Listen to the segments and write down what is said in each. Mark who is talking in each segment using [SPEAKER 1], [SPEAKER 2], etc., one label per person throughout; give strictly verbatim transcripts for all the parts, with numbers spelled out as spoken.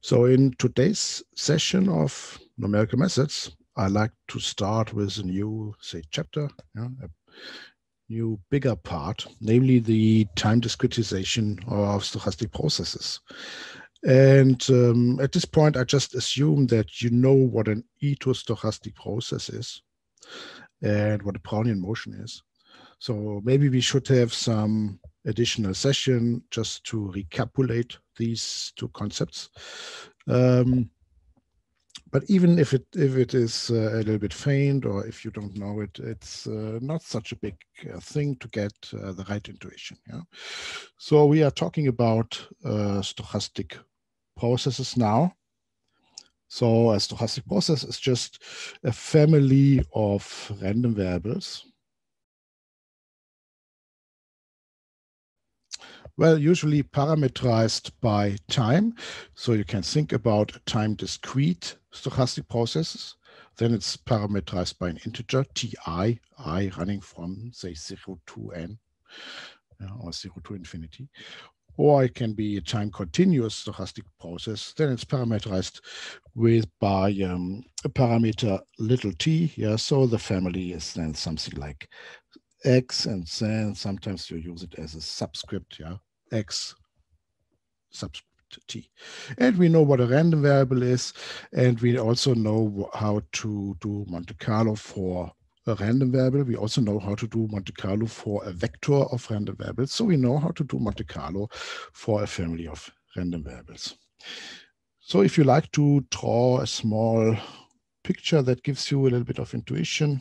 [SPEAKER 1] So in today's session of numerical methods, I like to start with a new, say, chapter, yeah, a new bigger part, namely the time discretization of stochastic processes. And um, at this point, I just assume that you know what an itostochastic process is and what a Brownian motion is. So maybe we should have some additional session just to recapitulate these two concepts. Um, but even if it if it is uh, a little bit faint, or if you don't know it, it's uh, not such a big uh, thing to get uh, the right intuition. Yeah. So we are talking about uh, stochastic processes now. So a stochastic process is just a family of random variables. Well, usually parameterized by time. So you can think about time discrete stochastic processes. Then it's parameterized by an integer, ti, I running from, say, zero to n, uh, or zero to infinity. Or it can be a time continuous stochastic process. Then it's parameterized with by um, a parameter little t. Yeah, so the family is then something like x, and then sometimes you use it as a subscript, yeah, x subscript t. And we know what a random variable is, and we also know how to do Monte Carlo for a random variable. We also know how to do Monte Carlo for a vector of random variables. So we know how to do Monte Carlo for a family of random variables. So if you like to draw a small picture that gives you a little bit of intuition.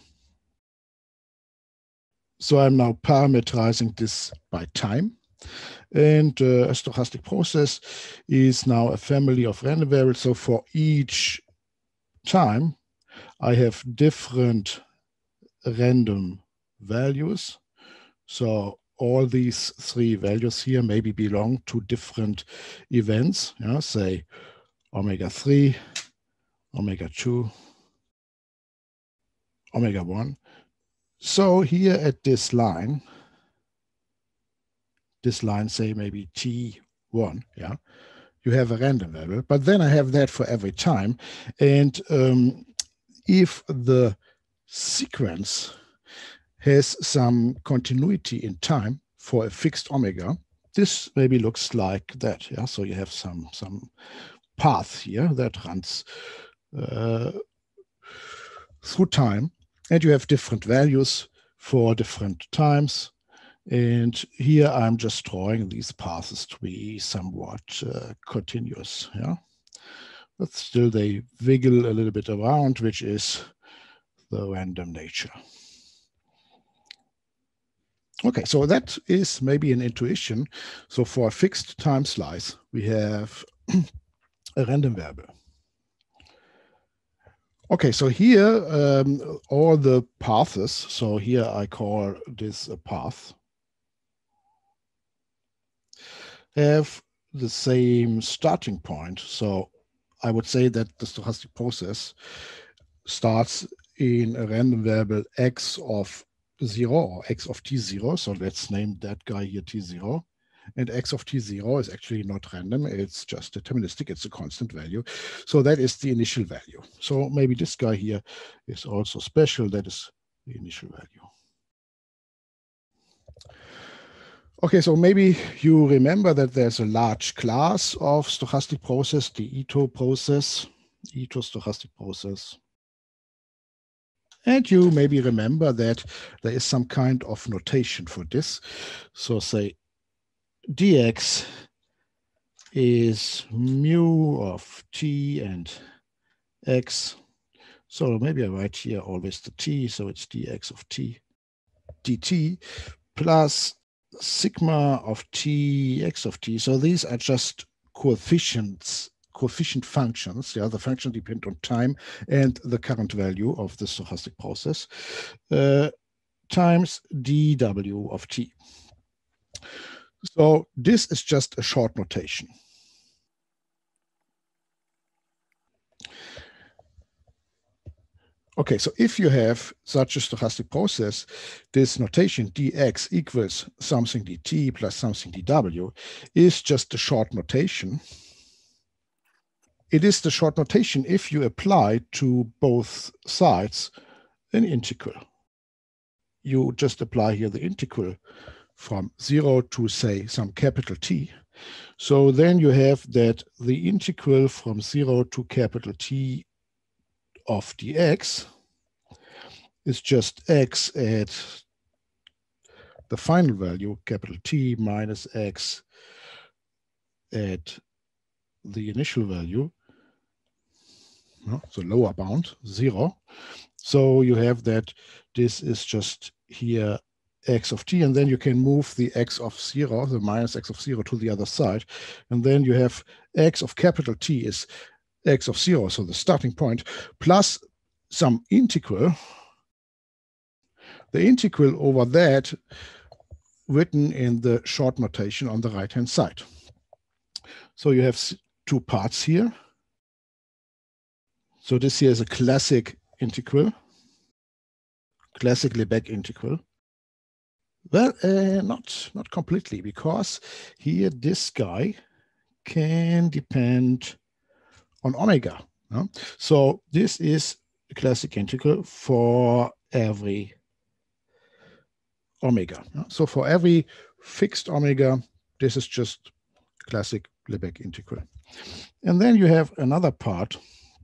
[SPEAKER 1] So I'm now parameterizing this by time. And uh, a stochastic process is now a family of random variables. So for each time, I have different random values. So all these three values here maybe belong to different events, yeah, say omega three, omega two, omega one. So here at this line, this line, say maybe T one, yeah, you have a random variable, but then I have that for every time. And um, if the sequence has some continuity in time for a fixed omega, this maybe looks like that. Yeah, so you have some some path here that runs uh, through time, and you have different values for different times. And here I'm just drawing these paths to be somewhat uh, continuous. Yeah, but still they wiggle a little bit around, which is the random nature. Okay, so that is maybe an intuition. So for a fixed time slice, we have a random variable. Okay, so here um, all the paths, so here I call this a path, have the same starting point. So I would say that the stochastic process starts in a random variable x of zero or x of t zero. So let's name that guy here t zero. And x of t zero is actually not random. It's just deterministic. It's a constant value. So that is the initial value. So maybe this guy here is also special. That is the initial value. Okay, so maybe you remember that there's a large class of stochastic process, the Ito process, Ito stochastic process. And you maybe remember that there is some kind of notation for this. So say dx is mu of t and x. So maybe I write here always the t, so it's dx of t dt plus sigma of t x of t. So these are just coefficients, coefficient functions. Yeah, the function depend on time and the current value of the stochastic process uh, times dw of t. So this is just a short notation. Okay, so if you have such a stochastic process, this notation dx equals something dt plus something dw is just a short notation. it is the short notation if you apply to both sides an integral. You just apply here the integral from zero to, say, some capital T. So then you have that the integral from zero to capital T of dx is just x at the final value, capital T, minus x at the initial value, no, the lower bound, zero. So you have that this is just here x of t, and then you can move the x of zero, the minus x of zero, to the other side. And then you have x of capital T is x of zero, so the starting point, plus some integral. The integral over that written in the short notation on the right-hand side. So you have two parts here. So this here is a classic integral, classic Lebesgue integral. Well, uh, not, not completely, because here this guy can depend on omega. No? So this is a classic integral for every omega. No? So for every fixed omega, this is just classic Lebesgue integral. And then you have another part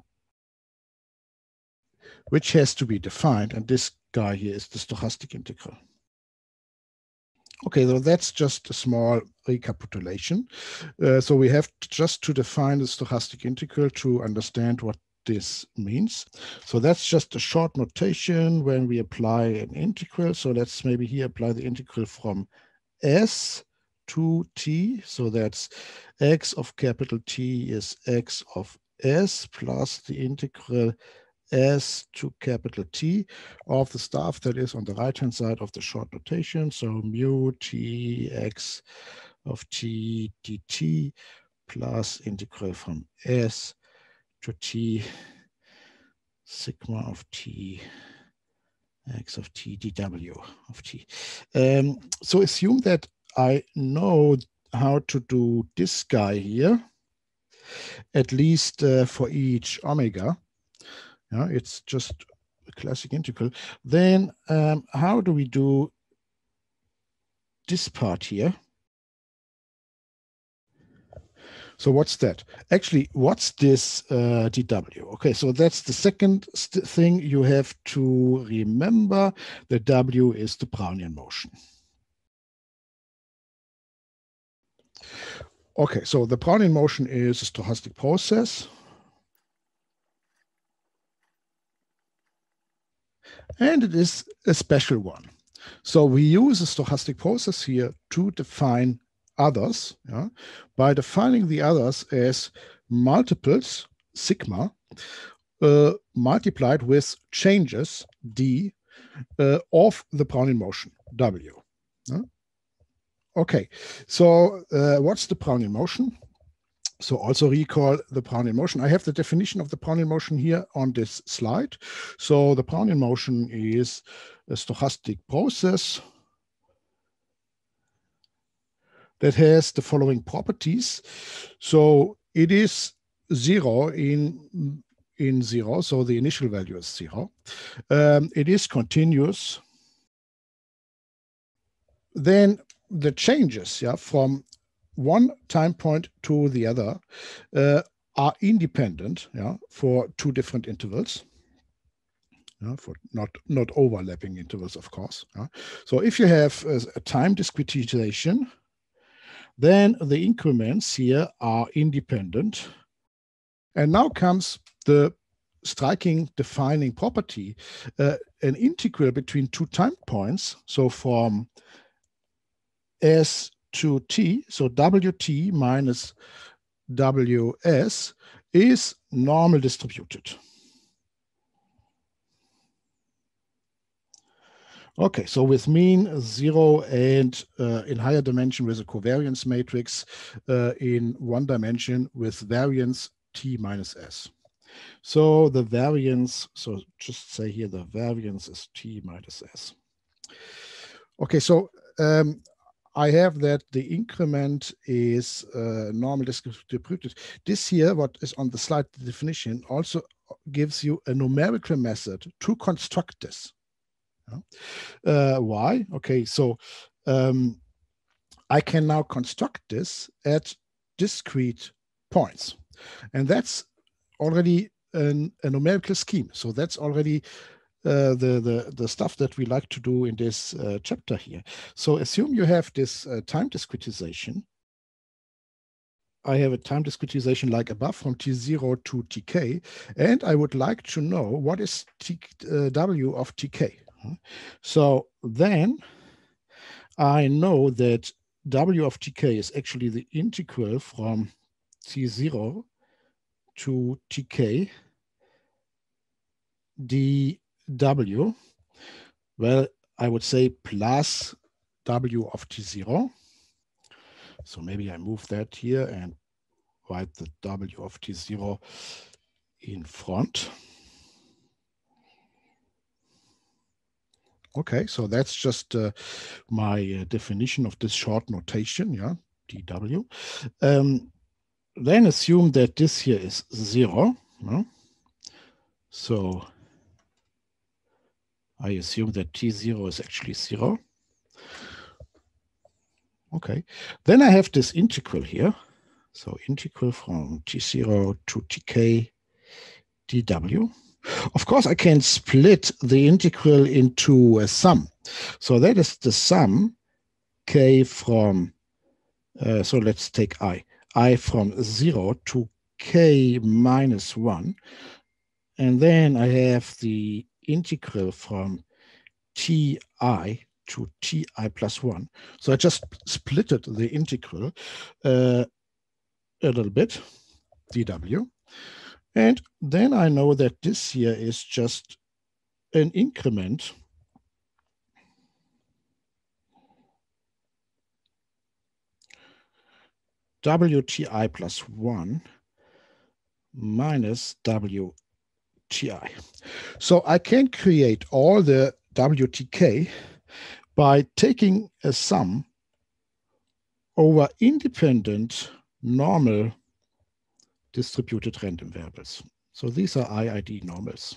[SPEAKER 1] which has to be defined, and this guy here is the stochastic integral. Okay, so that's just a small recapitulation. Uh, so we have just to define the stochastic integral to understand what this means. So that's just a short notation when we apply an integral. So let's maybe here apply the integral from S to T. So that's x of capital T is x of S plus the integral S to capital T of the stuff that is on the right-hand side of the short notation. So mu T x of T dt plus integral from S to T sigma of T x of T dw of T. Um, so assume that I know how to do this guy here, at least uh, for each omega. Yeah, it's just a classic integral. Then um, how do we do this part here? So what's that? Actually, what's this uh, dw? Okay, so that's the second thing you have to remember. The w is the Brownian motion. Okay, so the Brownian motion is a stochastic process. And it is a special one. So we use a stochastic process here to define others, yeah, by defining the others as multiples, sigma, uh, multiplied with changes, d, uh, of the Brownian motion, w. Yeah? Okay, so uh, what's the Brownian motion? So also recall the Brownian motion. I have the definition of the Brownian motion here on this slide. So the Brownian motion is a stochastic process that has the following properties. So it is zero in, in zero, so the initial value is zero. Um, it is continuous. Then the changes, yeah, from one time point to the other uh, are independent, yeah, for two different intervals, yeah, for not not overlapping intervals, of course. Yeah. So if you have a, a time discretization, then the increments here are independent. And now comes the striking defining property, uh, an integral between two time points. So from S to T, so W T minus W S is normal distributed. Okay, so with mean zero and uh, in higher dimension with a covariance matrix, uh, in one dimension with variance T minus S. So the variance, so just say here the variance is T minus S. Okay, so um, I have that the increment is uh, normally distributed. This here, what is on the slide, the definition, also gives you a numerical method to construct this. Uh, why? Okay, so um, I can now construct this at discrete points. And that's already an, a numerical scheme. So that's already uh, the, the, the stuff that we like to do in this uh, chapter here. So assume you have this uh, time discretization. I have a time discretization like above from T zero to T K, and I would like to know what is T, uh, W of T K. So then I know that W of T K is actually the integral from T zero to T K dW. Well, I would say plus W of T zero. So maybe I move that here and write the W of T zero in front. Okay, so that's just uh, my uh, definition of this short notation, yeah, D W. Um, then assume that this here is zero. No? So I assume that T zero is actually zero. Okay, then I have this integral here. So integral from T zero to T K dW. Of course, I can split the integral into a sum. So that is the sum k from, uh, so let's take I, I from zero to k minus one. And then I have the integral from Ti to Ti plus one. So I just splitted the integral uh, a little bit, dW. And then I know that this here is just an increment W T I plus one minus W T I. So I can create all the W T K by taking a sum over independent normal distributed random variables. So these are I I D normals.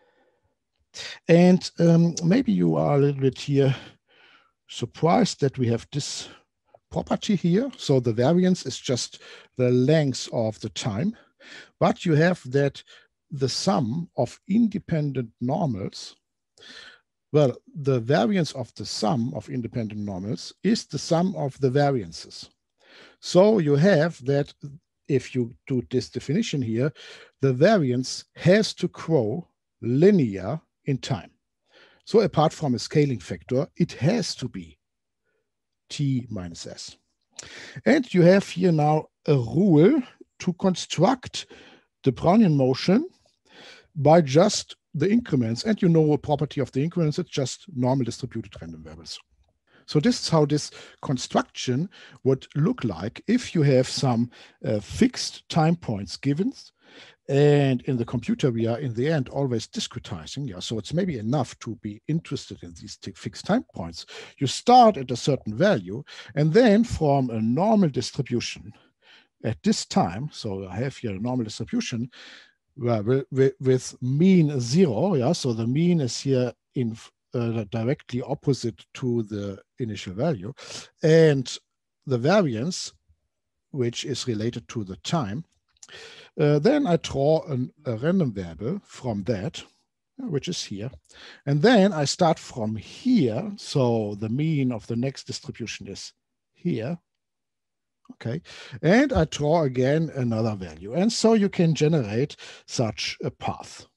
[SPEAKER 1] And um, maybe you are a little bit here surprised that we have this property here. So the variance is just the length of the time, but you have that the sum of independent normals, well, the variance of the sum of independent normals is the sum of the variances. So you have that if you do this definition here, the variance has to grow linear in time. So apart from a scaling factor, it has to be T minus S. And you have here now a rule to construct the Brownian motion by just the increments. And you know a property of the increments, it's just normal distributed random variables. So this is how this construction would look like if you have some uh, fixed time points given. And in the computer, we are in the end always discretizing. Yeah, so it's maybe enough to be interested in these fixed time points. You start at a certain value, and then from a normal distribution at this time, so I have here a normal distribution well, with, with mean zero. Yeah, so the mean is here in uh, directly opposite to the initial value, and the variance, which is related to the time. Uh, then I draw an, a random variable from that, which is here. And then I start from here. So the mean of the next distribution is here. Okay. And I draw again another value. And so you can generate such a path.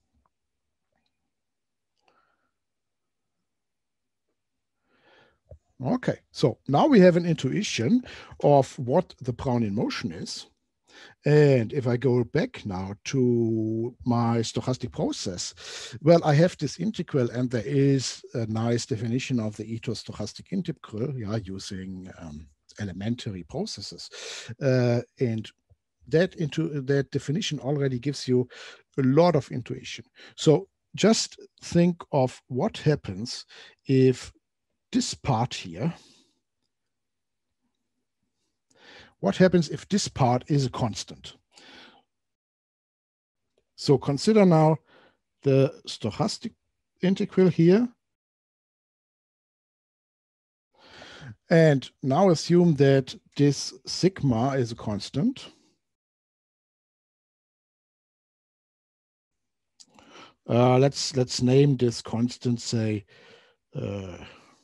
[SPEAKER 1] Okay. So now we have an intuition of what the Brownian motion is. And if I go back now to my stochastic process, well, I have this integral, and there is a nice definition of the Ito stochastic integral, yeah, using um, elementary processes. Uh, and that into that definition already gives you a lot of intuition. So just think of what happens if this part here what happens if this part is a constant? So consider now the stochastic integral here. And now assume that this sigma is a constant. Uh, let's let's name this constant, say, uh,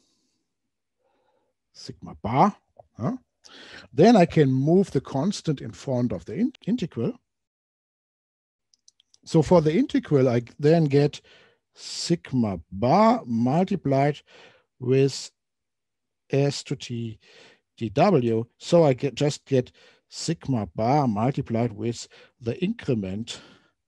[SPEAKER 1] sigma bar. Huh? Then I can move the constant in front of the in integral. So for the integral, I then get sigma bar multiplied with s to t dw. So I get just get sigma bar multiplied with the increment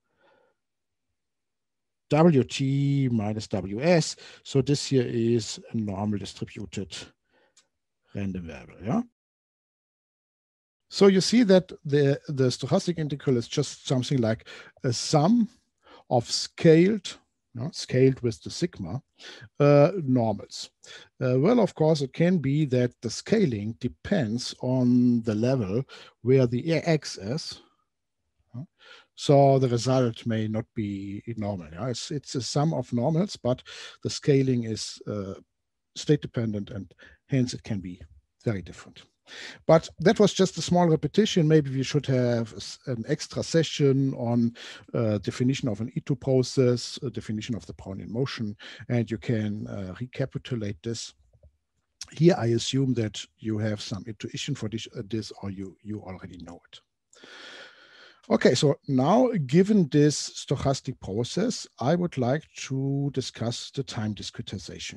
[SPEAKER 1] wt minus ws. So this here is a normal distributed random variable. Yeah. So you see that the, the stochastic integral is just something like a sum of scaled, you know, scaled with the sigma, uh, normals. Uh, well, of course, it can be that the scaling depends on the level where the x is. Uh, so the result may not be normal. Yeah? It's, it's a sum of normals, but the scaling is uh, state dependent, and hence it can be very different. But that was just a small repetition. Maybe we should have an extra session on uh, definition of an E two process, a definition of the Brownian motion, and you can uh, recapitulate this. Here, I assume that you have some intuition for this, uh, this or you, you already know it. Okay, so now, given this stochastic process, I would like to discuss the time discretization.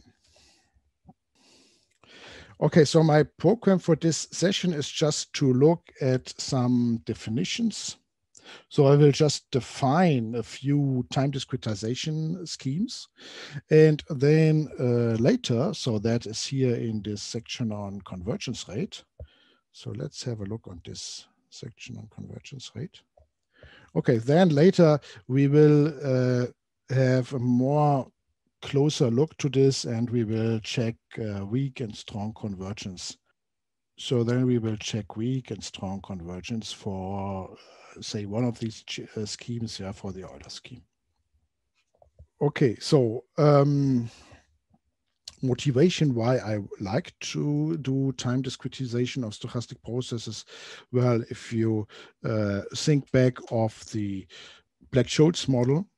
[SPEAKER 1] Okay, so my program for this session is just to look at some definitions. So I will just define a few time discretization schemes. And then uh, later, so that is here in this section on convergence rate. So let's have a look on this section on convergence rate. Okay, then later we will uh, have a more closer look to this, and we will check uh, weak and strong convergence. So then we will check weak and strong convergence for, uh, say, one of these uh, schemes, yeah, for the Euler scheme. Okay, so um, motivation why I like to do time discretization of stochastic processes. Well, if you uh, think back of the Black-Scholes model,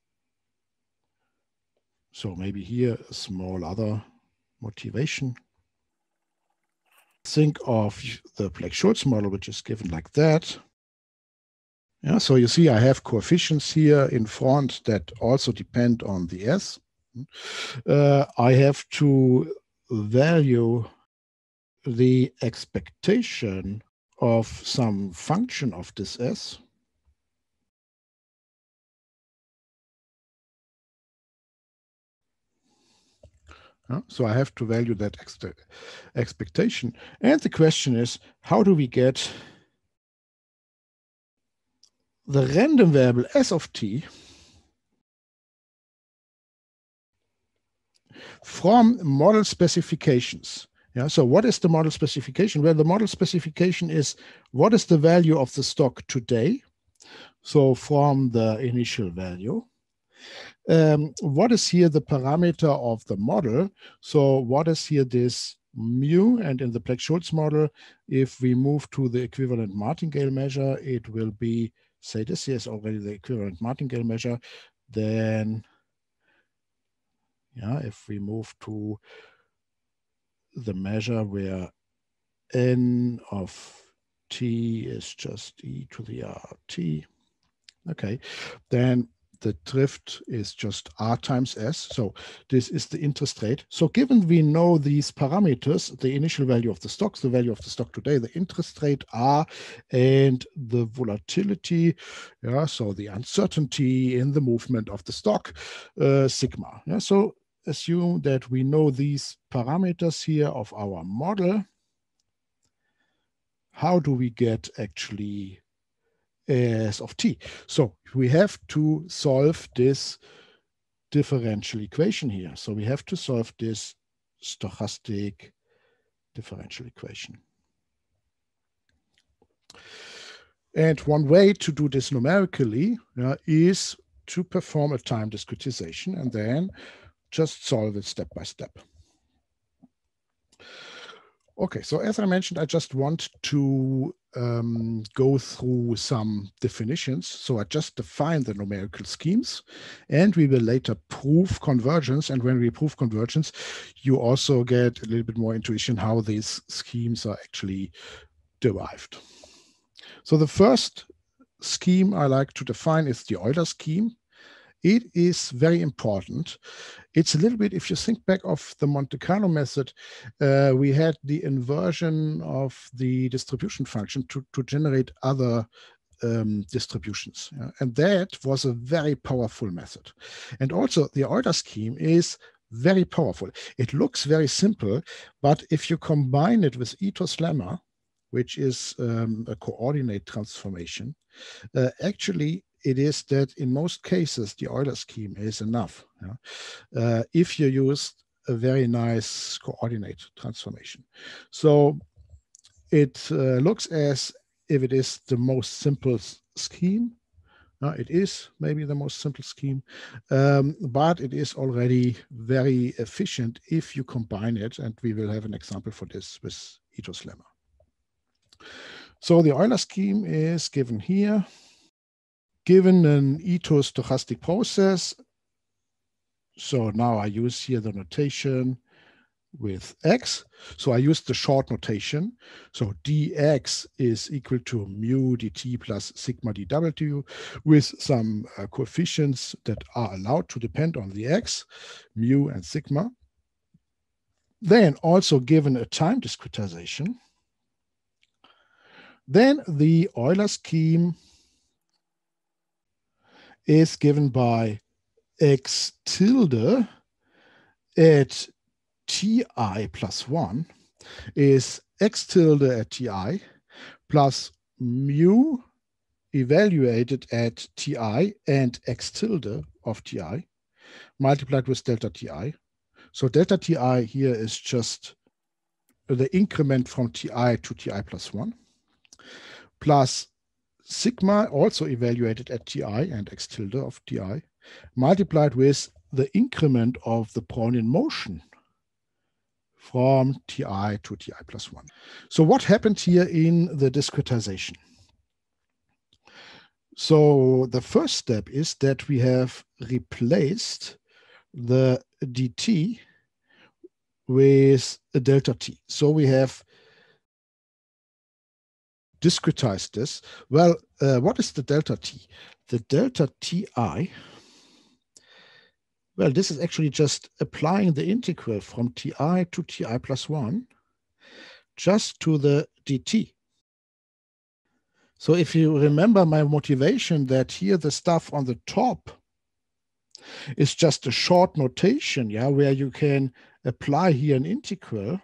[SPEAKER 1] so maybe here a small other motivation. Think of the Black-Scholes model, which is given like that. Yeah, so you see I have coefficients here in front that also depend on the S. Uh, I have to value the expectation of some function of this S. Uh, so I have to value that ex expectation. And the question is, how do we get the random variable S of t from model specifications? Yeah, so what is the model specification? Well, the model specification is what is the value of the stock today? So from the initial value. Um, what is here the parameter of the model? So what is here this mu? And in the Black-Scholes model, if we move to the equivalent martingale measure, it will be, say this here is already the equivalent martingale measure. Then, yeah, if we move to the measure where n of t is just e to the r t, okay, then the drift is just r times s. So this is the interest rate. So given we know these parameters, the initial value of the stocks, the value of the stock today, the interest rate r, and the volatility, yeah, so the uncertainty in the movement of the stock, uh, sigma. Yeah, so assume that we know these parameters here of our model. How do we get actually S of t? So we have to solve this differential equation here. So we have to solve this stochastic differential equation. And one way to do this numerically uh, is to perform a time discretization and then just solve it step by step. Okay, so as I mentioned, I just want to um, go through some definitions. So I just define the numerical schemes, and we will later prove convergence. And when we prove convergence, you also get a little bit more intuition how these schemes are actually derived. So the first scheme I like to define is the Euler scheme. It is very important. It's a little bit, if you think back of the Monte Carlo method, uh, we had the inversion of the distribution function to, to generate other um, distributions. Yeah? And that was a very powerful method. And also the Euler scheme is very powerful. It looks very simple, but if you combine it with Ito's lemma, which is um, a coordinate transformation, uh, actually it is that in most cases the Euler scheme is enough. Yeah? Uh, if you use a very nice coordinate transformation. So it uh, looks as if it is the most simple scheme. Uh, it is maybe the most simple scheme, um, but it is already very efficient if you combine it, and we will have an example for this with Ito's lemma. So the Euler scheme is given here. Given an Ito stochastic process, so now I use here the notation with x. So I use the short notation. So dx is equal to mu dt plus sigma dw with some uh, coefficients that are allowed to depend on the x, mu and sigma. Then also given a time discretization, then the Euler scheme is given by x tilde at ti plus one is x tilde at ti plus mu evaluated at ti and x tilde of ti multiplied with delta ti. So delta ti here is just the increment from ti to ti plus one plus sigma also evaluated at ti and x tilde of ti multiplied with the increment of the Brownian motion from ti to ti plus one. So what happened here in the discretization? So the first step is that we have replaced the dt with a delta t. So we have discretized this. Well, uh, what is the delta t? The delta ti, well, this is actually just applying the integral from ti to ti plus one just to the dt. So if you remember my motivation that here the stuff on the top is just a short notation, yeah, where you can apply here an integral,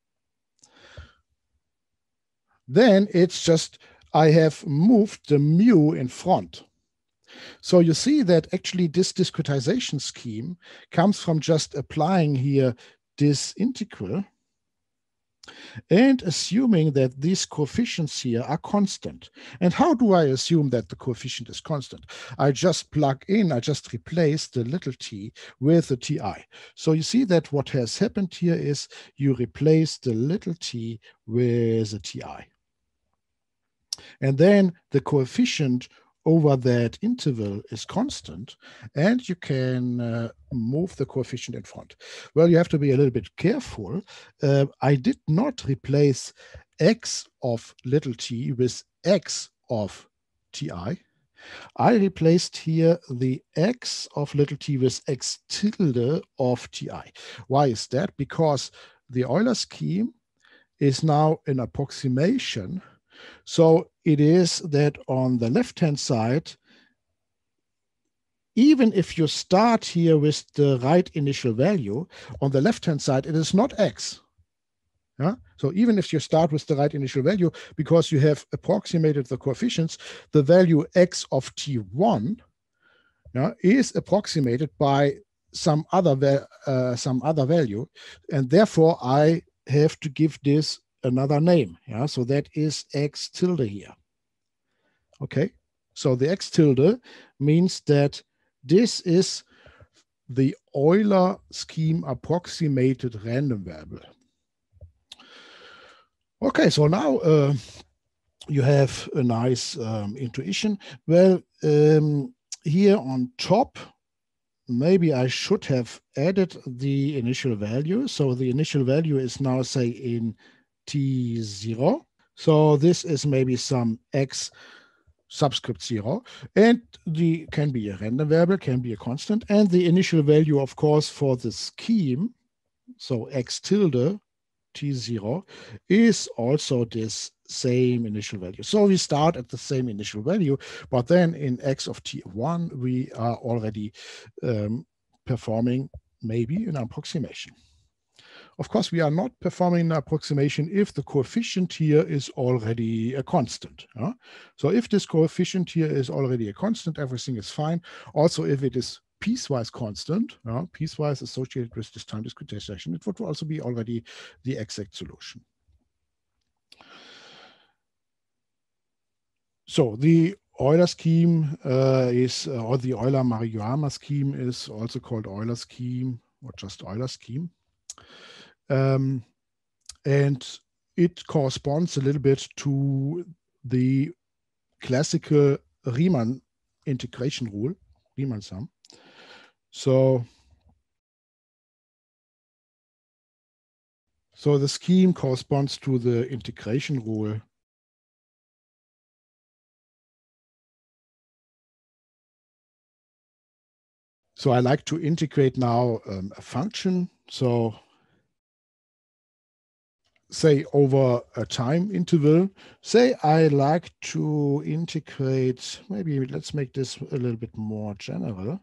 [SPEAKER 1] then it's just I have moved the mu in front. So you see that actually this discretization scheme comes from just applying here this integral and assuming that these coefficients here are constant. And how do I assume that the coefficient is constant? I just plug in, I just replace the little t with the ti. So you see that what has happened here is you replace the little t with a ti. And then the coefficient over that interval is constant, and you can uh, move the coefficient in front. Well, you have to be a little bit careful. Uh, I did not replace x of little t with x of ti. I replaced here the x of little t with x tilde of ti. Why is that? Because the Euler scheme is now an approximation. So it is that on the left-hand side, even if you start here with the right initial value, on the left-hand side, it is not x. Yeah? So even if you start with the right initial value, because you have approximated the coefficients, the value x of t one yeah, is approximated by some other, uh, some other value. And therefore, I have to give this another name. Yeah, so that is x tilde here. Okay, so the x tilde means that this is the Euler scheme approximated random variable. Okay, so now uh, you have a nice um, intuition. Well, um, here on top, maybe I should have added the initial value. So the initial value is now, say, in T zero. So this is maybe some x subscript zero, and the can be a random variable, can be a constant, and the initial value, of course, for the scheme, so x tilde T zero, is also this same initial value. So we start at the same initial value, but then in x of T one, we are already um, performing maybe an approximation. Of course, we are not performing an approximation if the coefficient here is already a constant. Yeah? So if this coefficient here is already a constant, everything is fine. Also, if it is piecewise constant, yeah, piecewise associated with this time discretization, it would also be already the exact solution. So the Euler scheme uh, is, uh, or the Euler-Maruyama scheme is also called Euler scheme or just Euler scheme. Um, and it corresponds a little bit to the classical Riemann integration rule, Riemann sum. So, so the scheme corresponds to the integration rule. So I like to integrate now um, a function. So say over a time interval, say I like to integrate, maybe let's make this a little bit more general.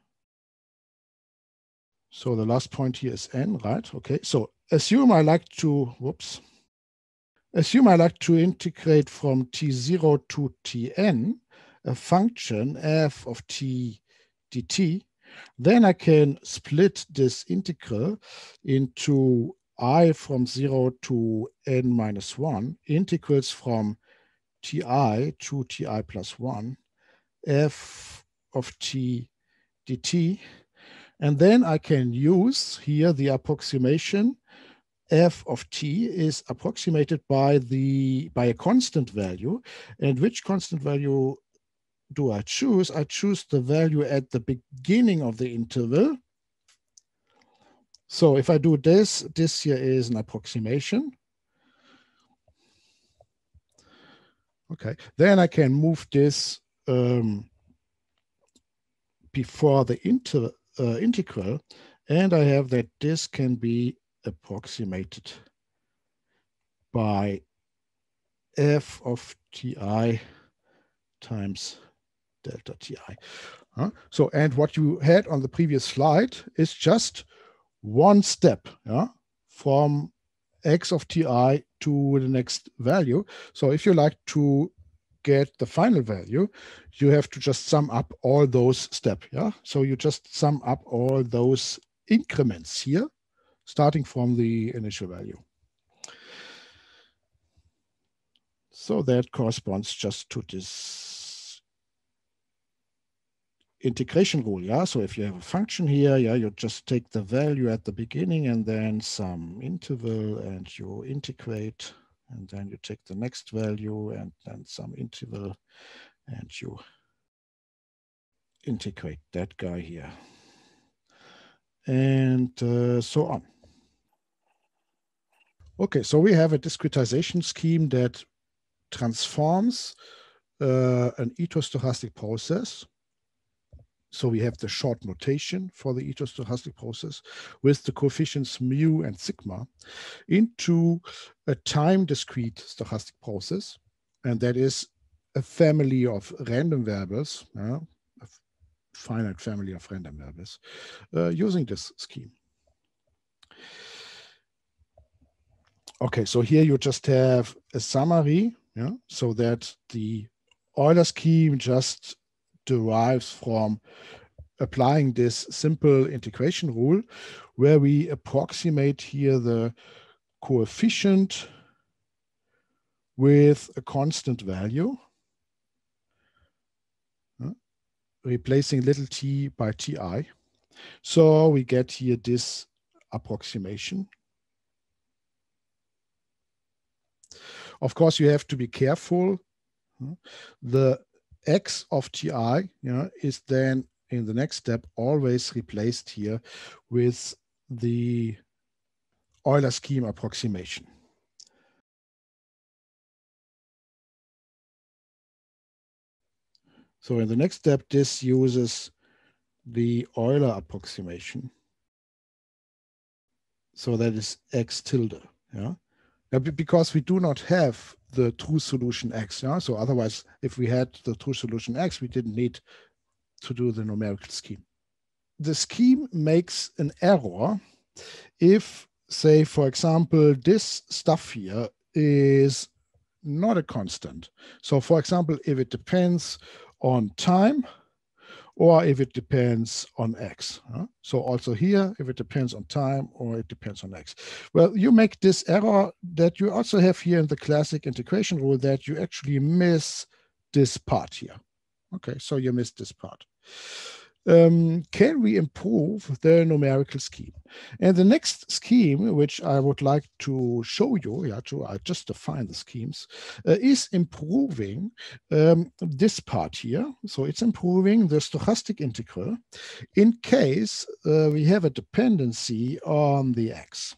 [SPEAKER 1] So the last point here is n, right? Okay, so assume I like to, whoops, assume I like to integrate from T zero to Tn a function f of t dt, then I can split this integral into I from zero to n minus one, integrals from ti to ti plus one, f of t dt. And then I can use here the approximation f of t is approximated by the by a constant value. And which constant value do I choose? I choose the value at the beginning of the interval. So if I do this, this here is an approximation. Okay, then I can move this um, before the inter, uh, integral, and I have that this can be approximated by f of ti times delta ti. Huh? So, and what you had on the previous slide is just one step, yeah, from x of ti to the next value. So if you like to get the final value, you have to just sum up all those steps, yeah? So you just sum up all those increments here, starting from the initial value. So that corresponds just to this integration rule, yeah? So if you have a function here, yeah, you just take the value at the beginning and then some interval and you integrate, and then you take the next value and then some interval and you integrate that guy here. And uh, so on. Okay, so we have a discretization scheme that transforms uh, an etostochastic process. So we have the short notation for the etostochastic process with the coefficients mu and sigma into a time discrete stochastic process. And that is a family of random variables, uh, a finite family of random variables uh, using this scheme. Okay, so here you just have a summary, yeah, so that the Euler scheme just derives from applying this simple integration rule where we approximate here the coefficient with a constant value, uh, replacing little t by ti. So we get here this approximation. Of course, you have to be careful. The x of ti, you know, is then in the next step always replaced here with the Euler scheme approximation. So in the next step, this uses the Euler approximation. So that is x tilde, yeah. Because we do not have the true solution x, yeah. So otherwise, if we had the true solution x, we didn't need to do the numerical scheme. The scheme makes an error if, say, for example, this stuff here is not a constant. So for example, if it depends on time, or if it depends on x. Huh? So also here, if it depends on time or it depends on x. Well, you make this error that you also have here in the classic integration rule, that you actually miss this part here. Okay, so you missed this part. Um, can we improve the numerical scheme? And the next scheme, which I would like to show you, yeah, to I just define the schemes, uh, is improving um, this part here. So it's improving the stochastic integral in case uh, we have a dependency on the x.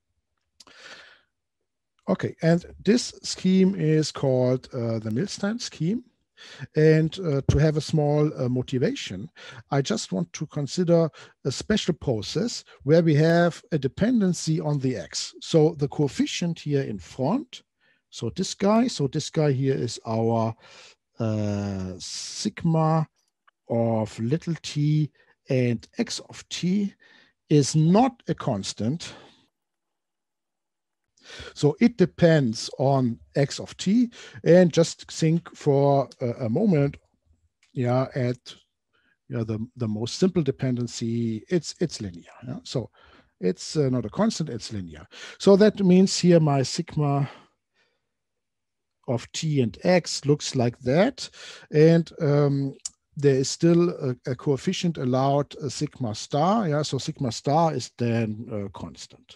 [SPEAKER 1] Okay, and this scheme is called uh, the Milstein scheme. And uh, to have a small uh, motivation, I just want to consider a special process where we have a dependency on the x. So the coefficient here in front, so this guy, so this guy here is our uh, sigma of little t, and x of t is not a constant. So it depends on x of t, and just think for a, a moment, yeah, at you know, the the most simple dependency, it's it's linear. Yeah? So it's uh, not a constant, it's linear. So that means here my sigma of t and x looks like that, and um, there is still a, a coefficient allowed, a sigma star. Yeah, so sigma star is then uh, constant.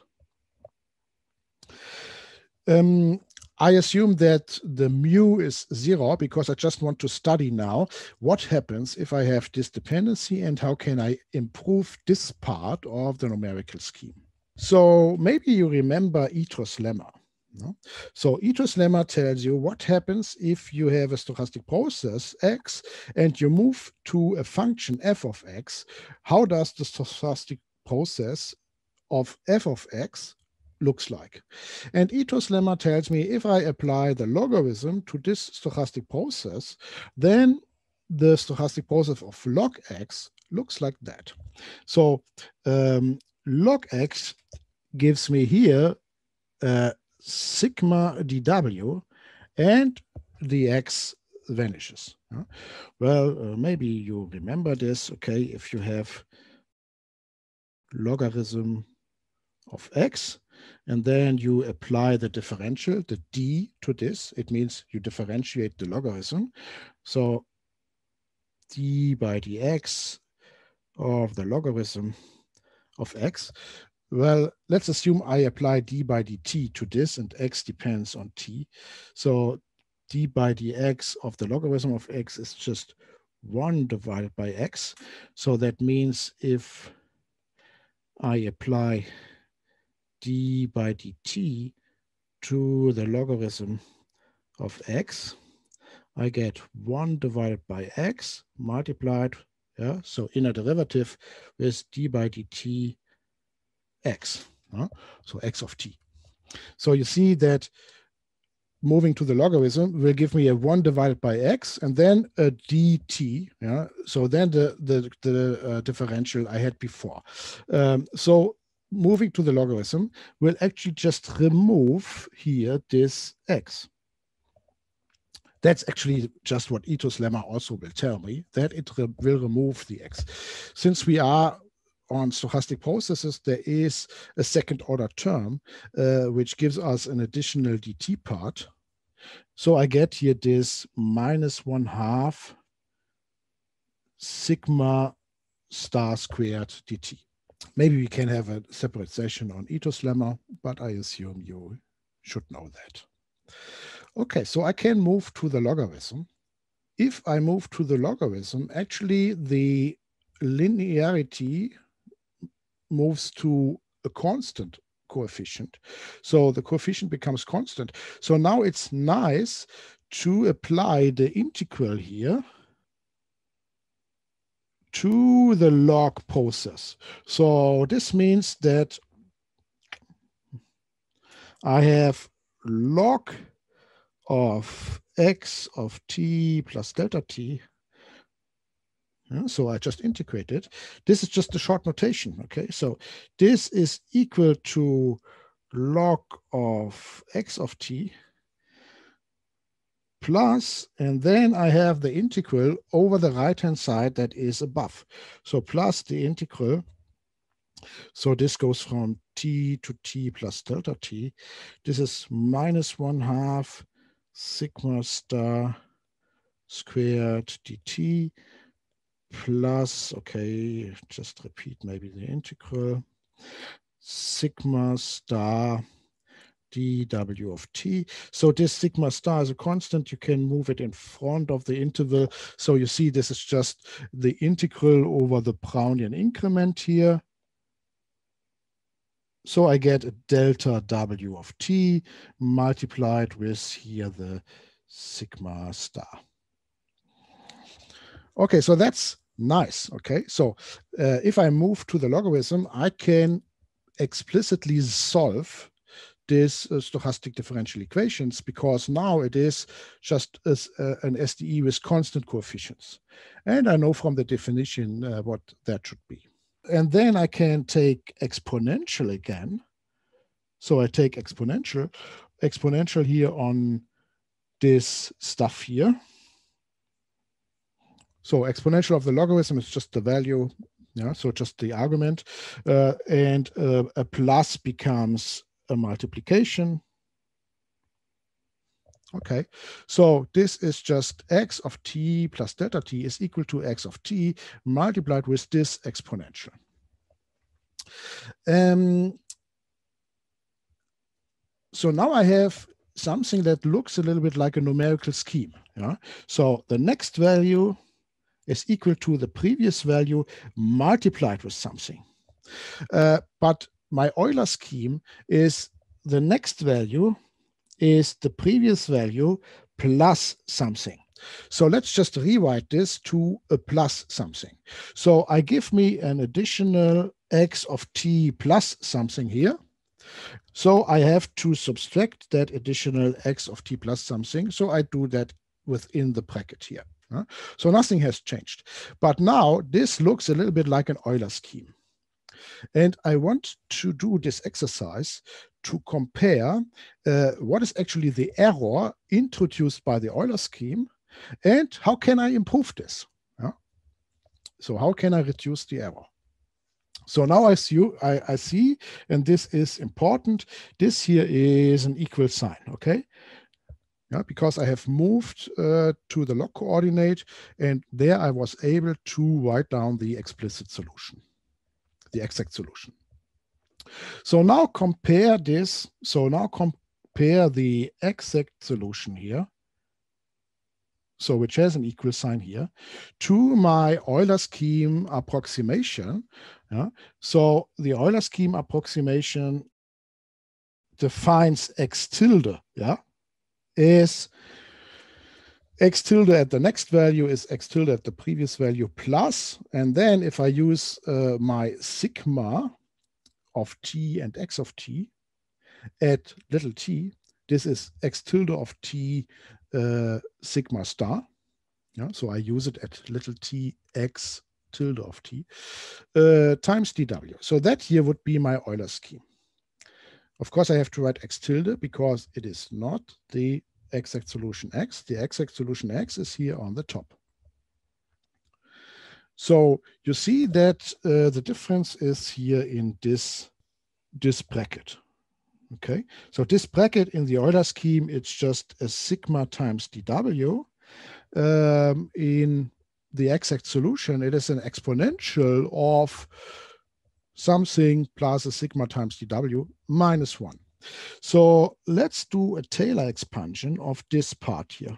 [SPEAKER 1] Um, I assume that the mu is zero because I just want to study now what happens if I have this dependency and how can I improve this part of the numerical scheme. So maybe you remember Ito's lemma. No? So Ito's lemma tells you what happens if you have a stochastic process x and you move to a function f of x. How does the stochastic process of f of x looks like? And Ito's lemma tells me if I apply the logarithm to this stochastic process, then the stochastic process of log x looks like that. So um, log x gives me here uh, sigma dw, and the x vanishes. Uh, well, uh, maybe you remember this, okay, if you have logarithm of x, and then you apply the differential, the d, to this. It means you differentiate the logarithm. So d by dx of the logarithm of x. Well, let's assume I apply d by dt to this, and x depends on t. So d by dx of the logarithm of x is just one divided by x. So that means if I apply d by dt to the logarithm of x, I get one divided by x multiplied, yeah, so inner derivative with d by dt x, uh, so x of t. So you see that moving to the logarithm will give me a one divided by x and then a dt, yeah, so then the, the, the uh, differential I had before. Um, so moving to the logarithm will actually just remove here this x. That's actually just what Ito's lemma also will tell me, that it re will remove the x. Since we are on stochastic processes, there is a second order term, uh, which gives us an additional dt part. So I get here this minus one half sigma star squared dt. Maybe we can have a separate session on Ito's lemma, but I assume you should know that. Okay, so I can move to the logarithm. If I move to the logarithm, actually the linearity moves to a constant coefficient. So the coefficient becomes constant. So now it's nice to apply the integral here to the log process. So this means that I have log of x of t plus delta t. Yeah, so I just integrate it. This is just a short notation, okay? So this is equal to log of x of t plus, and then I have the integral over the right-hand side that is above. So plus the integral. So this goes from t to t plus delta t. This is minus one half sigma star squared dt plus, okay, just repeat maybe the integral, sigma star dw of t. So this sigma star is a constant. You can move it in front of the interval. So you see this is just the integral over the Brownian increment here. So I get a delta w of t multiplied with here the sigma star. Okay, so that's nice. Okay, so uh, if I move to the logarithm, I can explicitly solve this uh, stochastic differential equations, because now it is just as uh, an S D E with constant coefficients. And I know from the definition uh, what that should be. And then I can take exponential again. So I take exponential, exponential here on this stuff here. So exponential of the logarithm is just the value, yeah, so just the argument, uh, and uh, a plus becomes a multiplication. Okay, so this is just x of t plus delta t is equal to x of t multiplied with this exponential. Um, so now I have something that looks a little bit like a numerical scheme. Yeah? So the next value is equal to the previous value multiplied with something. Uh, but my Euler scheme is the next value is the previous value plus something. So let's just rewrite this to a plus something. So I give me an additional x of t plus something here. So I have to subtract that additional x of t plus something. So I do that within the bracket here. So nothing has changed. But now this looks a little bit like an Euler scheme. And I want to do this exercise to compare uh, what is actually the error introduced by the Euler scheme and how can I improve this? Yeah? So how can I reduce the error? So now I see, I, I see, and this is important, this here is an equal sign, okay? Yeah, because I have moved uh, to the log coordinate, and there I was able to write down the explicit solution, the exact solution. So now compare this, so now compare the exact solution here, so which has an equal sign here, to my Euler scheme approximation. Yeah? So the Euler scheme approximation defines x tilde, yeah, is x tilde at the next value is x tilde at the previous value plus, and then if I use uh, my sigma of t and x of t at little t, this is x tilde of t uh, sigma star. Yeah, so I use it at little t x tilde of t uh, times dw. So that here would be my Euler scheme. Of course, I have to write x tilde because it is not the exact solution x. The exact solution x is here on the top. So you see that uh, the difference is here in this, this bracket. Okay, so this bracket in the Euler scheme, it's just a sigma times dw. Um, in the exact solution, it is an exponential of something plus a sigma times dw minus one. So let's do a Taylor expansion of this part here.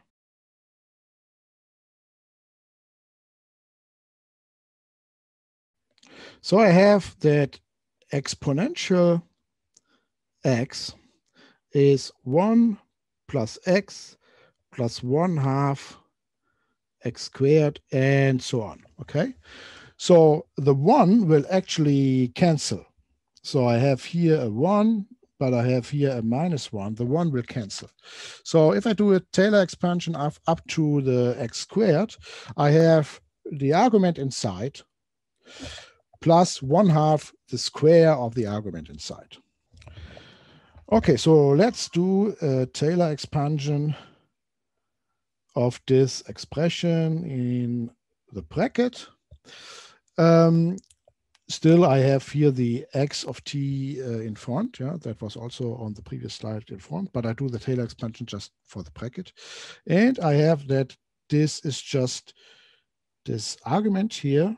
[SPEAKER 1] So I have that exponential x is one plus x plus one half x squared and so on, okay? So the one will actually cancel. So I have here a one, but I have here a minus one. The one will cancel. So if I do a Taylor expansion of up to the x squared, I have the argument inside plus one half the square of the argument inside. Okay, so let's do a Taylor expansion of this expression in the bracket. Um, still, I have here the x of t uh, in front. Yeah, that was also on the previous slide in front, but I do the Taylor expansion just for the bracket. And I have that this is just this argument here.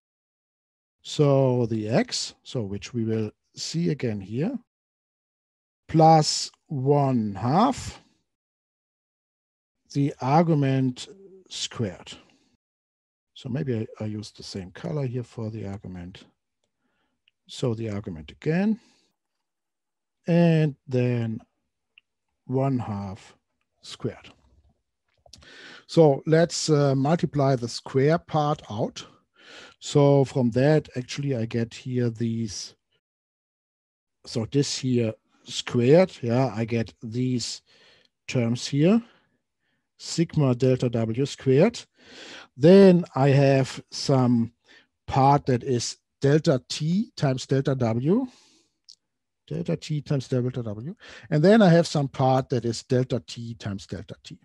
[SPEAKER 1] So the x, so which we will see again here, plus one half the argument squared. So maybe I, I use the same color here for the argument. So the argument again, and then one half squared. So let's uh, multiply the square part out. So from that, actually, I get here these. So this here squared, yeah, I get these terms here, sigma delta w squared. Then I have some part that is delta t times delta w, delta t times delta w. And then I have some part that is delta t times delta t.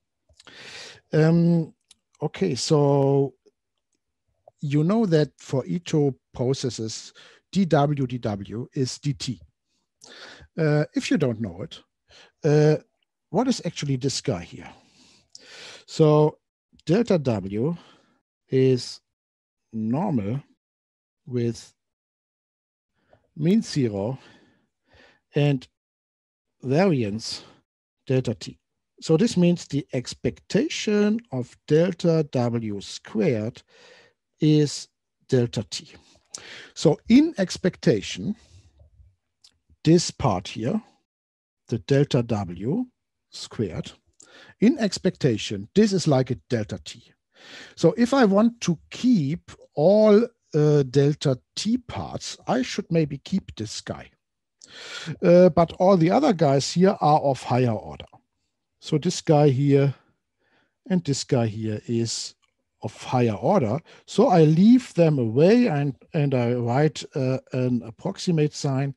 [SPEAKER 1] Um, okay, so you know that for each processes, dw dw is dt. Uh, if you don't know it, uh, what is actually this guy here? So delta w is normal with mean zero and variance delta t. So this means the expectation of delta w squared is delta t. So in expectation, this part here, the delta w squared, in expectation, this is like a delta t. So if I want to keep all uh, delta t parts, I should maybe keep this guy. Uh, but all the other guys here are of higher order. So this guy here and this guy here is of higher order. So I leave them away and, and I write uh, an approximate sign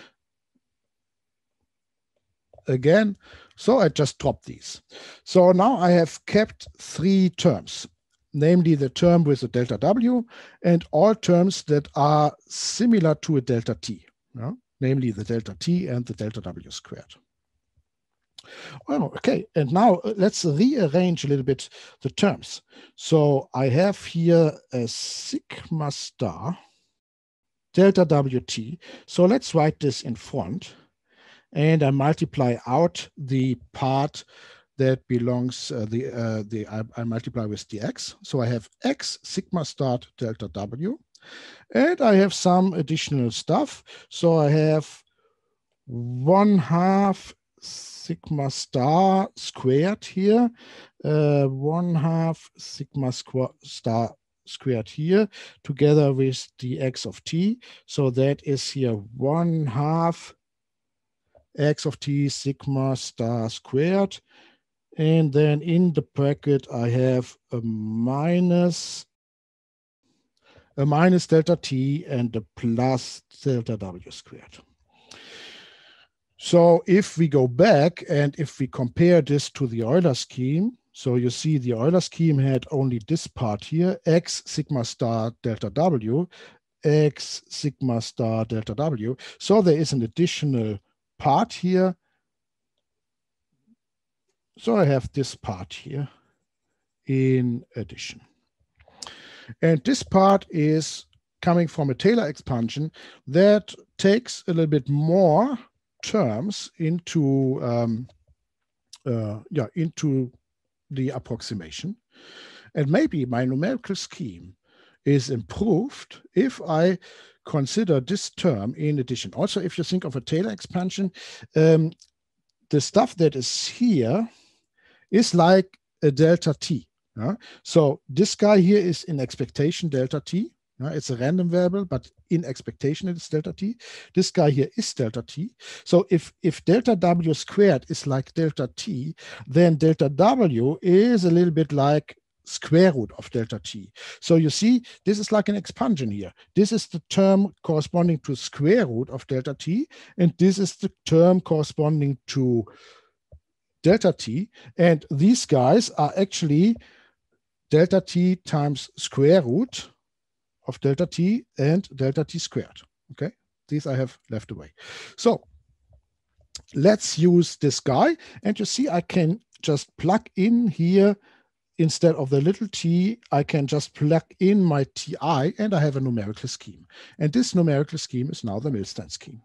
[SPEAKER 1] again. So I just drop these. So now I have kept three terms, namely the term with a delta w and all terms that are similar to a delta t, yeah? Namely the delta t and the delta w squared. Oh, okay, and now let's rearrange a little bit the terms. So I have here a sigma star delta wt. So let's write this in front. And I multiply out the part that belongs, uh, the, uh, the I, I multiply with the x. So I have x sigma star delta w. And I have some additional stuff. So I have one half sigma star squared here, uh, one half sigma star squared here, together with the x of t. So that is here one half x of t sigma star squared. And then in the bracket, I have a minus, a minus delta t and a plus delta w squared. So if we go back and if we compare this to the Euler scheme, so you see the Euler scheme had only this part here, x sigma star delta w, x sigma star delta w. So there is an additional part here. So I have this part here in addition. And this part is coming from a Taylor expansion that takes a little bit more terms into um, uh, yeah into the approximation. And maybe my numerical scheme is improved if I consider this term in addition. Also, if you think of a Taylor expansion, um, the stuff that is here is like a delta t. Yeah? So this guy here is in expectation delta t. Yeah? It's a random variable, but in expectation it is delta t. This guy here is delta t. So if, if delta w squared is like delta t, then delta w is a little bit like square root of delta t. So you see, this is like an expansion here. This is the term corresponding to square root of delta t, and this is the term corresponding to delta t. And these guys are actually delta t times square root of delta t and delta t squared. Okay, these I have left away. So let's use this guy, and you see I can just plug in here. Instead of the little t, I can just plug in my ti, and I have a numerical scheme. And this numerical scheme is now the Milstein scheme.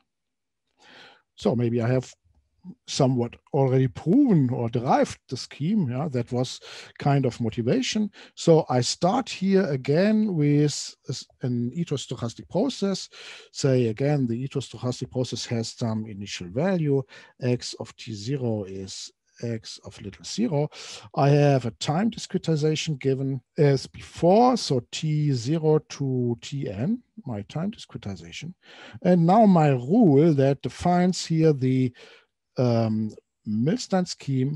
[SPEAKER 1] So maybe I have somewhat already proven or derived the scheme. Yeah, that was kind of motivation. So I start here again with an etostochastic process. Say again, the etostochastic process has some initial value. X of t zero is x of little zero. I have a time discretization given as before, so t zero to tn, my time discretization. And now my rule that defines here the um, Milstein scheme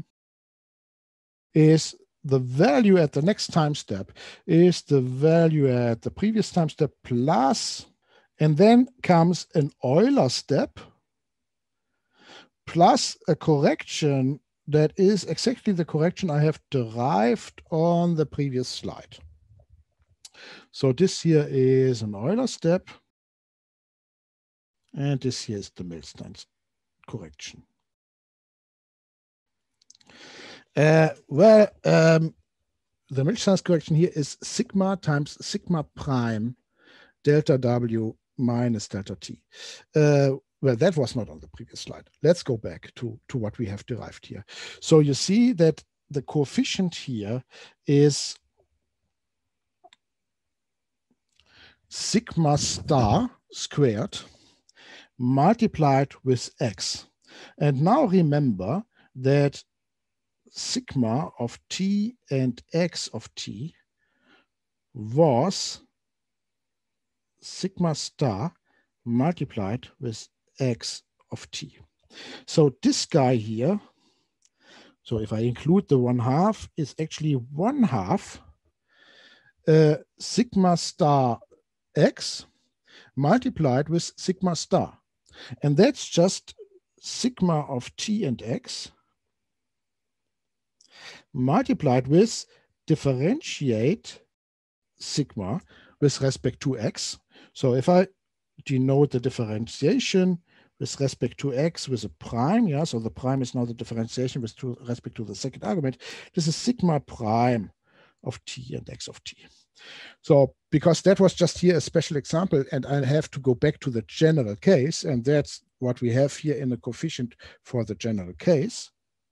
[SPEAKER 1] is the value at the next time step is the value at the previous time step plus, and then comes an Euler step plus a correction that is exactly the correction I have derived on the previous slide. So this here is an Euler step, and this here is the Milstein correction. Uh, well, um, the Milstein correction here is sigma times sigma prime delta w minus delta t. Uh, Well, that was not on the previous slide. Let's go back to, to what we have derived here. So you see that the coefficient here is sigma star squared multiplied with x. And now remember that sigma of t and x of t was sigma star multiplied with x of t. So this guy here, so if I include the one half, is actually one half uh, sigma star x multiplied with sigma star. And that's just sigma of t and x multiplied with differentiate sigma with respect to x. So if I denote the differentiation with respect to x with a prime, yeah, so the prime is now the differentiation with to respect to the second argument. This is sigma prime of t and x of t. So because that was just here a special example, and I have to go back to the general case, and that's what we have here in the coefficient for the general case.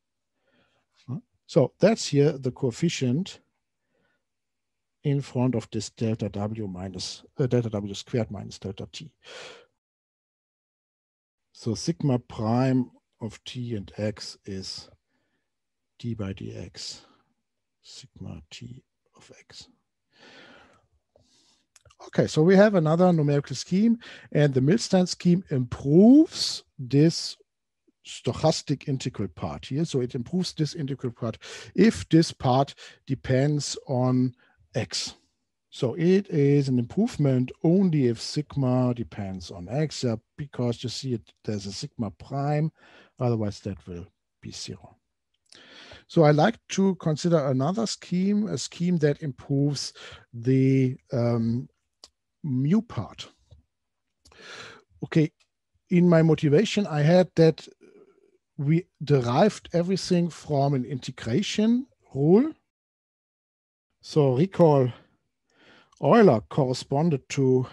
[SPEAKER 1] So that's here the coefficient in front of this delta w minus uh, delta w squared minus delta t. So sigma prime of t and x is d by dx sigma t of x. Okay, so we have another numerical scheme, and the Milstein scheme improves this stochastic integral part here. So it improves this integral part if this part depends on x. So it is an improvement only if sigma depends on x, uh, because you see it, there's a sigma prime, otherwise that will be zero. So I like to consider another scheme, a scheme that improves the um, mu part. Okay, in my motivation, I had that we derived everything from an integration rule. So recall Euler corresponded to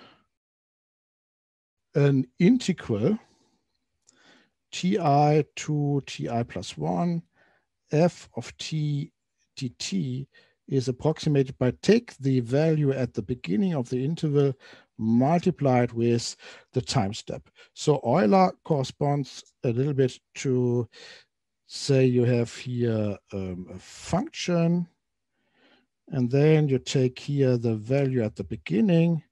[SPEAKER 1] an integral ti to ti plus one, f of t dt is approximated by take the value at the beginning of the interval multiplied with the time step. So Euler corresponds a little bit to, say you have here um, a function, and then you take here the value at the beginning,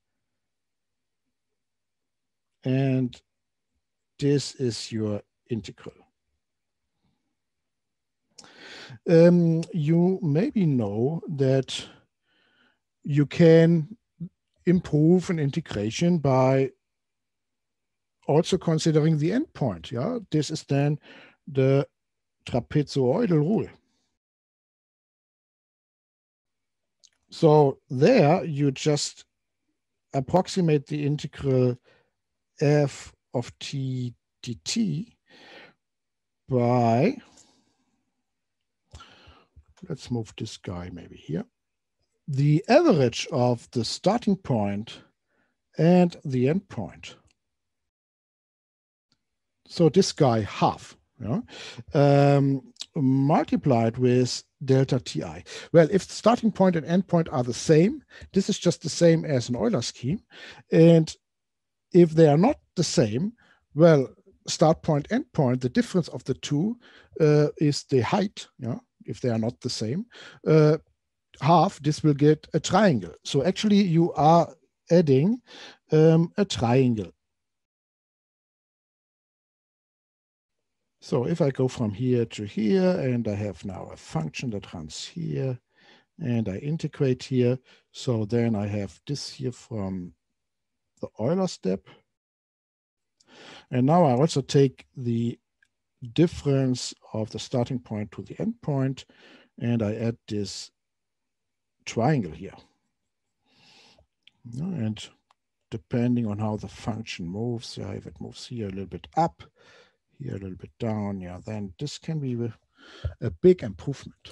[SPEAKER 1] and this is your integral. Um, you maybe know that you can improve an integration by also considering the endpoint. Yeah, this is then the trapezoidal rule. So there you just approximate the integral f of t dt by, let's move this guy maybe here, the average of the starting point and the end point. So this guy half, yeah, um, multiplied with delta ti. Well, if the starting point and end point are the same, this is just the same as an Euler scheme. And if they are not the same, well, start point, end point, the difference of the two uh, is the height, yeah, if they are not the same. Uh, half, this will get a triangle. So actually you are adding um, a triangle. So if I go from here to here, and I have now a function that runs here, and I integrate here, so then I have this here from the Euler step. And now I also take the difference of the starting point to the end point, and I add this triangle here. And depending on how the function moves, yeah, if it moves here a little bit up, here a little bit down, yeah, then this can be a, a big improvement.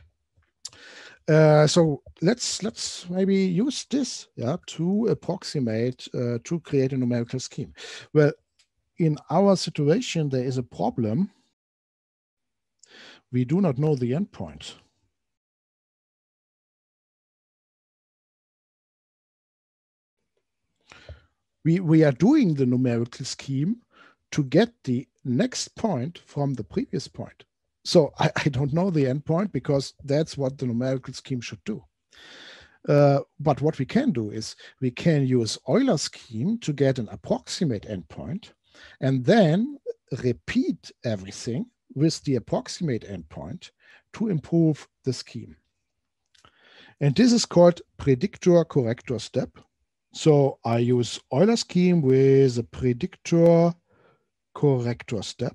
[SPEAKER 1] Uh, so let's let's maybe use this, yeah, to approximate, uh, to create a numerical scheme. Well, in our situation, there is a problem. We do not know the endpoint. We, we are doing the numerical scheme to get the next point from the previous point. So I, I don't know the endpoint because that's what the numerical scheme should do. Uh, but what we can do is we can use Euler's scheme to get an approximate endpoint and then repeat everything with the approximate endpoint to improve the scheme. And this is called predictor corrector step. So I use Euler's scheme with a predictor corrector step.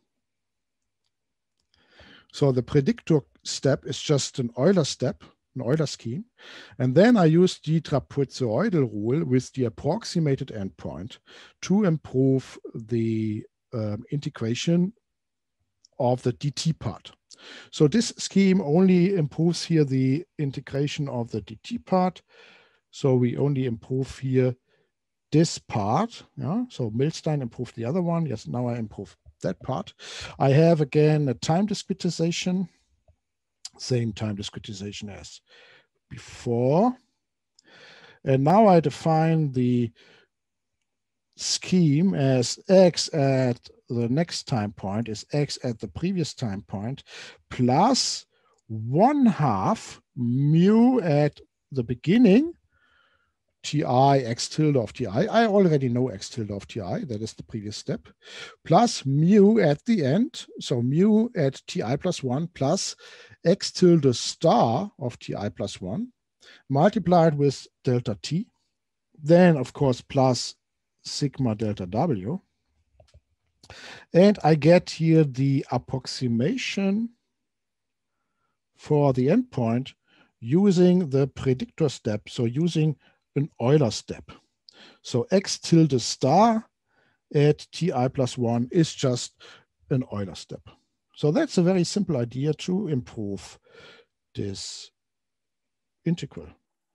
[SPEAKER 1] So the predictor step is just an Euler step, an Euler scheme. And then I use the trapezoidal rule with the approximated endpoint to improve the um, integration of the dt part. So this scheme only improves here the integration of the dt part. So we only improve here this part. Yeah? So Milstein improved the other one. Yes, now I improve that part. I have again a time discretization, same time discretization as before. And now I define the scheme as x at the next time point is x at the previous time point plus one half mu at the beginning ti x tilde of ti. I already know x tilde of ti, that is the previous step, plus mu at the end, so mu at ti plus one plus x tilde star of ti plus one multiplied with delta t, then of course plus sigma delta w. And I get here the approximation for the endpoint using the predictor step, so using an Euler step. So x tilde star at ti plus one is just an Euler step. So that's a very simple idea to improve this integral.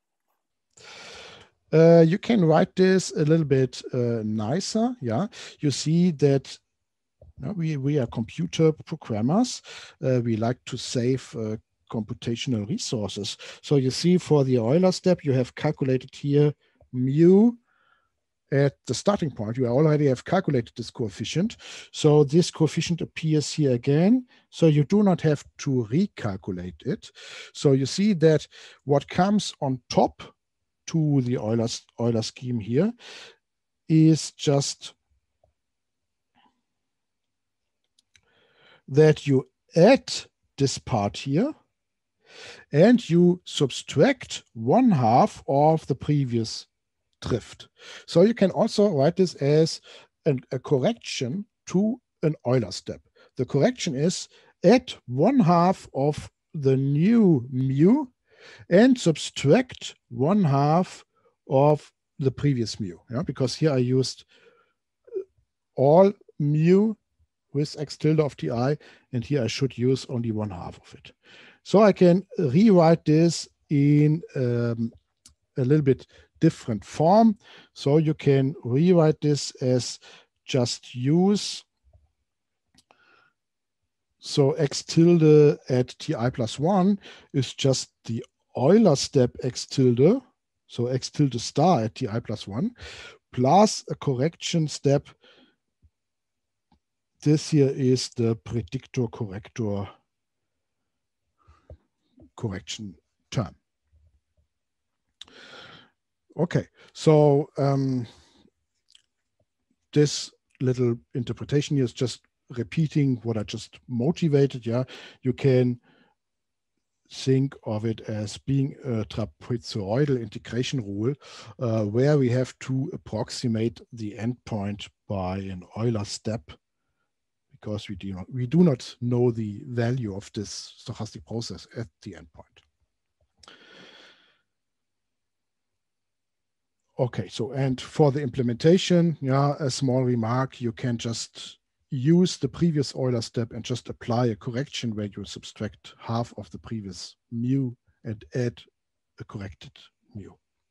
[SPEAKER 1] Uh, you can write this a little bit uh, nicer. Yeah, you see that you know, we we are computer programmers. Uh, we like to save uh, computational resources. So you see, for the Euler step, you have calculated here mu at the starting point. You already have calculated this coefficient. So this coefficient appears here again. So you do not have to recalculate it. So you see that what comes on top to the Euler, Euler scheme here is just that you add this part here and you subtract one half of the previous drift. So you can also write this as an, a correction to an Euler step. The correction is add one half of the new mu and subtract one half of the previous mu, yeah? Because here I used all mu with x tilde of ti, and here I should use only one half of it. So I can rewrite this in um, a little bit different form. So you can rewrite this as just use, so x tilde at ti plus one is just the Euler step x tilde, so x tilde star at ti plus one, plus a correction step. This here is the predictor corrector correction term. Okay, so um, this little interpretation here is just repeating what I just motivated. Yeah, you can think of it as being a trapezoidal integration rule, uh, where we have to approximate the endpoint by an Euler step, because we do not we do not know the value of this stochastic process at the endpoint. Okay, so and for the implementation, yeah, a small remark, you can just use the previous Euler step and just apply a correction where you subtract half of the previous mu and add a corrected mu.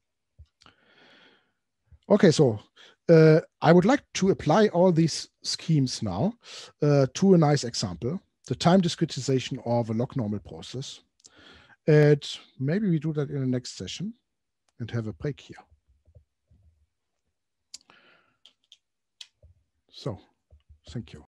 [SPEAKER 1] Okay, so uh, I would like to apply all these schemes now uh, to a nice example, the time discretization of a log normal process. And maybe we do that in the next session and have a break here. So, thank you.